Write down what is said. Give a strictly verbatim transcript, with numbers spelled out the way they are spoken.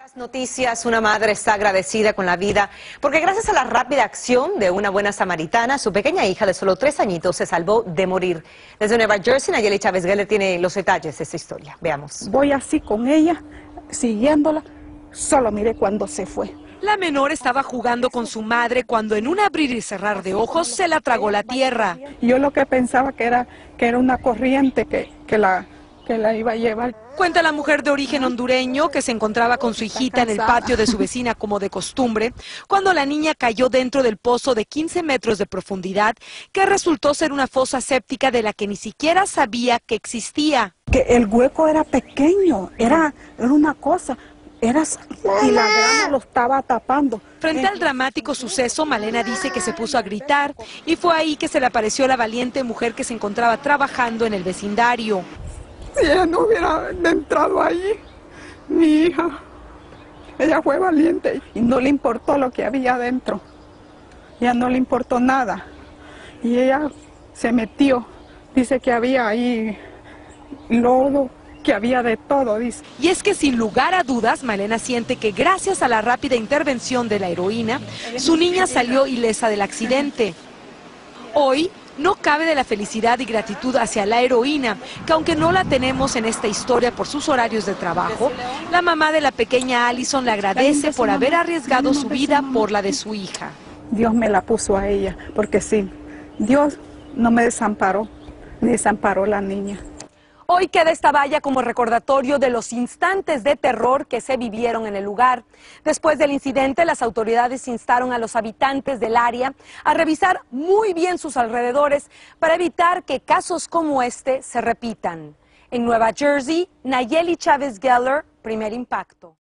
Noticias, una madre está agradecida con la vida porque gracias a la rápida acción de una buena samaritana, su pequeña hija de solo tres añitos se salvó de morir. Desde Nueva Jersey, Nayeli Chávez Geller tiene los detalles de esta historia. Veamos. Voy así con ella, siguiéndola, solo miré cuando se fue. La menor estaba jugando con su madre cuando en un abrir y cerrar de ojos se la tragó la tierra. Yo lo que pensaba que era, que era una corriente que, que, la, que la iba a llevar. Cuenta la mujer de origen hondureño que se encontraba con su hijita en el patio de su vecina como de costumbre, cuando la niña cayó dentro del pozo de quince metros de profundidad, que resultó ser una fosa séptica de la que ni siquiera sabía que existía. Que el hueco era pequeño, era, era una cosa, era, y la grama lo estaba tapando. Frente al dramático suceso, Malena dice que se puso a gritar y fue ahí que se le apareció la valiente mujer que se encontraba trabajando en el vecindario. Si ella no hubiera entrado ahí, mi hija, ella fue valiente y no le importó lo que había adentro, ya no le importó nada. Y ella se metió, dice que había ahí lodo, que había de todo, dice. Y es que sin lugar a dudas, Malena siente que gracias a la rápida intervención de la heroína, su niña salió ilesa del accidente. Hoy no cabe de la felicidad y gratitud hacia la heroína, que aunque no la tenemos en esta historia por sus horarios de trabajo, la mamá de la pequeña Allison le agradece por haber arriesgado su vida por la de su hija. Dios me la puso a ella, porque sí, Dios no me desamparó, me desamparó la niña. Hoy queda esta valla como recordatorio de los instantes de terror que se vivieron en el lugar. Después del incidente, las autoridades instaron a los habitantes del área a revisar muy bien sus alrededores para evitar que casos como este se repitan. En Nueva Jersey, Nayeli Chávez Geller, Primer Impacto.